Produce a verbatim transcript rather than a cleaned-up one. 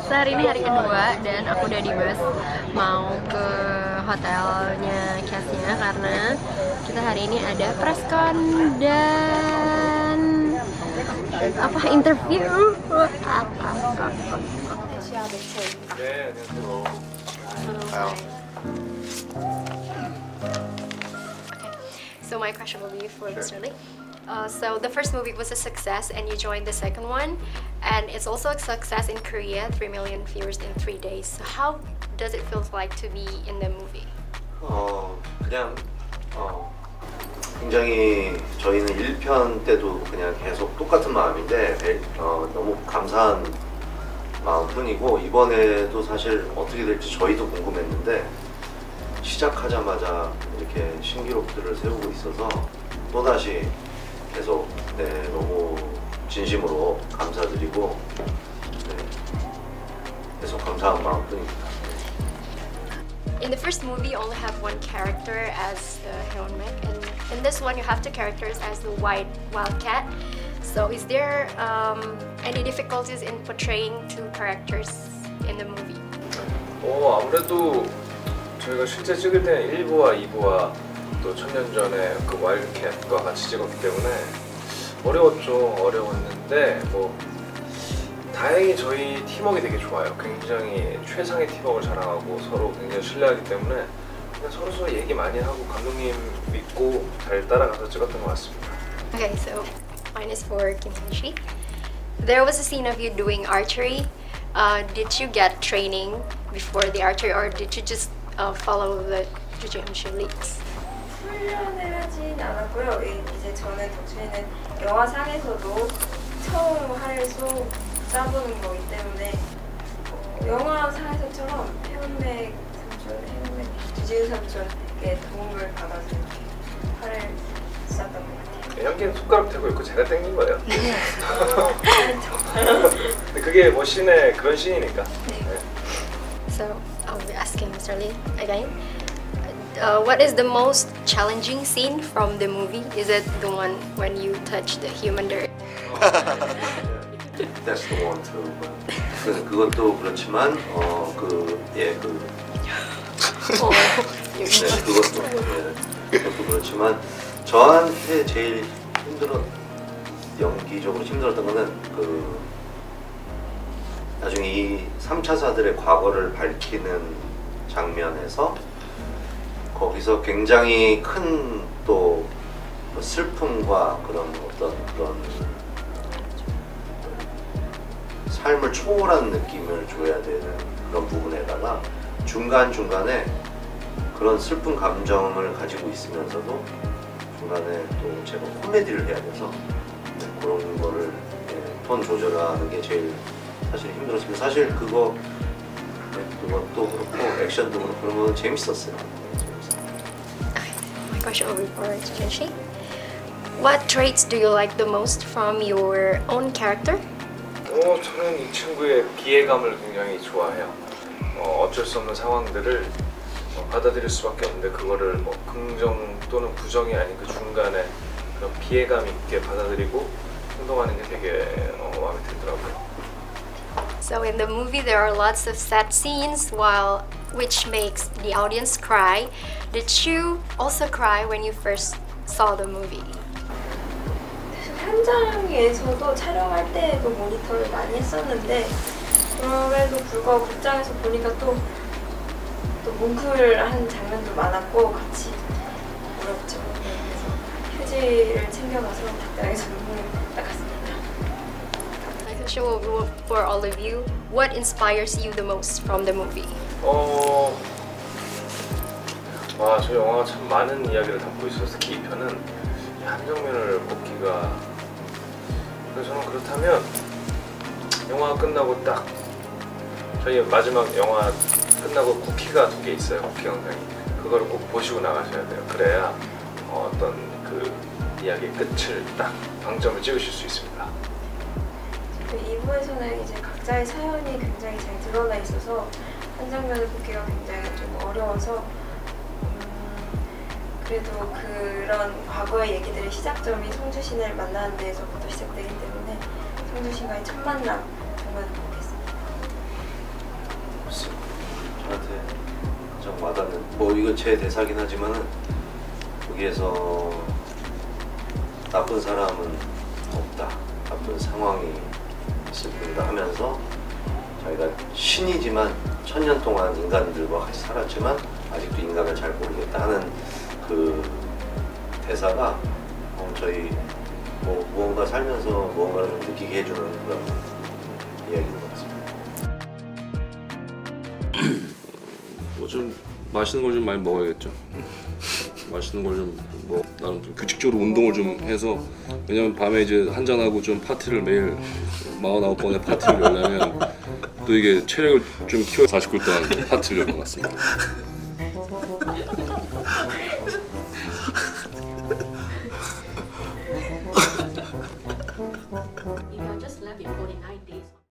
So, hari ini hari kedua dan aku udah di bus mau ke hotelnya castnya karena kita hari ini ada preskon dan apa interview. 네, 안녕하세요. So my question will be for Mister Lee. Uh, so the first movie was a success and you joined the second one, and it's also a success in Korea, three million viewers in three days. So how does it feel like to be in the movie? 어, 그냥 어, 굉장히 저희는 일 편 때도 그냥 계속 똑같은 마음인데 어, 너무 감사한 마음뿐이고 이번에도 사실 어떻게 될지 저희도 궁금했는데 시작하자마자 이렇게 신기록들을 세우고 있어서 또다시 계속 네, 너무 진심으로 감사드리고 네, 계속 감사한 마음뿐입니다. In the first movie, you only have one character as the Hyunmek, and in this one, you have two characters as the white wildcat. So, is there um, any difficulties in portraying two characters in the movie? 어, 아무래도 저희가 실제 찍을 때는 일 부와 이 부와 또 천년 전에 그 와일드캣과 같이 찍었기 때문에 어려웠죠. 어려웠는데 뭐 다행히 저희 팀워크가 되게 좋아요. 굉장히 최상의 팀워크를 자랑하고 서로 굉장히 신뢰하기 때문에 그냥 서로 서로 얘기 많이 하고 감독님 믿고 잘 따라가서 찍었던 것 같습니다. Okay, so mine is for Kim Hyun-shi. There was a scene of you doing archery. Uh, did you get training before the archery, or did you just uh, follow the Joo Jae-hoon leads? 훈련을 하진 않았고요. 이제 저는 덕준이는 영화상에서도 처음 할소 짜보는 거기 때문에 어, 영화상에서처럼 해운맥 삼촌, 해운맥 주지훈 삼촌의 도움을 받아서 이렇게 활을 쐈던 것 같아요. 연기는 손가락 대고 있고 제가 땡긴 거예요. 근데 그게 뭐 씬의 그런 씬이니까. 네. So I'll be asking Mister Lee again. Uh, what is the most challenging scene from the movie? Is it the one when you touch the human dirt? That's the one too. 그래서 그것도 그렇지만 어그예그 네, 그것도 네, 그것도 그렇지만 저한테 제일 힘들었 연기적으로 힘들었던 거는 그 나중에 이 삼 차사들의 과거를 밝히는 장면에서 거기서 굉장히 큰 또 슬픔과 그런 어떤 그런 삶을 초월한 느낌을 줘야 되는 그런 부분에다가 중간중간에 그런 슬픈 감정을 가지고 있으면서도 중간에 또 제가 코미디를 해야 돼서 그런 거를 예, 톤 조절하는 게 제일 사실 힘들었습니다. 사실 그거 네, 그것도 그렇고 액션도 그렇고 그런 건 재밌었어요. My question will be for Joo Jae-hoon. What traits do you like the most from your own character? 어, 저는 이 친구의 비애감을 굉장히 좋아해요. 어, 어쩔 수 없는 상황들을 어, 받아들일 수밖에 없는데 그거를 뭐 긍정 또는 부정이 아닌 그 중간에 그런 비애감 있게 받아들이고 행동하는 게 되게 어, 마음에 들더라고요. So in the movie there are lots of sad scenes while which makes the audience cry. Did you also cry when you first saw the movie? 현장에서도 촬영할 때도 모니터를 많이 했었는데 그럼에도 불구하고 극장에서 보니까 또, 또 뭉클한 장면도 많았고 같이 울었죠. 그래서 휴지를 챙겨가서 극장에서 눈물이 나갔습니다. My question will be for all of you. What inspires you the most from the movie? 어, 와, 저 영화가 참 많은 이야기를 담고 있어서 이 편은 한 장면을 꼽기가 그래서 저는 그렇다면 영화 끝나고 딱 저희 마지막 영화 끝나고 쿠키가 두 개 있어요. 쿠키 영상이 그거를 꼭 보시고 나가셔야 돼요. 그래야 어, 어떤 그 이야기의 끝을 딱 방점을 찍으실 수 있습니다. 이 부에서는 이제 각자의 사연이 굉장히 잘 드러나 있어서 한 장면을 보기가 굉장히 좀 어려워서 그래도 그런 과거의 얘기들의 시작점이 성주신을 만나는 데에서부터 시작되기 때문에 성주신과의 첫 만남 정말 보겠습니다. 글쎄, 저한테 가장 와닿는 뭐 이거 제 대사긴 하지만은 거기에서 나쁜 사람은 없다, 나쁜 상황이 있을 뿐이다 하면서 자기가 신이지만 천년 동안 인간들과 같이 살았지만 아직도 인간을 잘 모르겠다 하는 그 대사가 어, 저희 뭐 무언가 살면서 무언가를 좀 느끼게 해주는 그런 이야기인 것 같습니다. 뭐 좀 맛있는 걸 좀 많이 먹어야겠죠. 맛있는 걸 좀 뭐 나는 좀 규칙적으로 운동을 좀 해서, 왜냐면 밤에 이제 한잔 하고 좀 파티를 매일 마흔아홉 번의 파티를 열려면 또 이게 체력을 좀 키워 사십 일 동안 파티를 열 것 같습니다.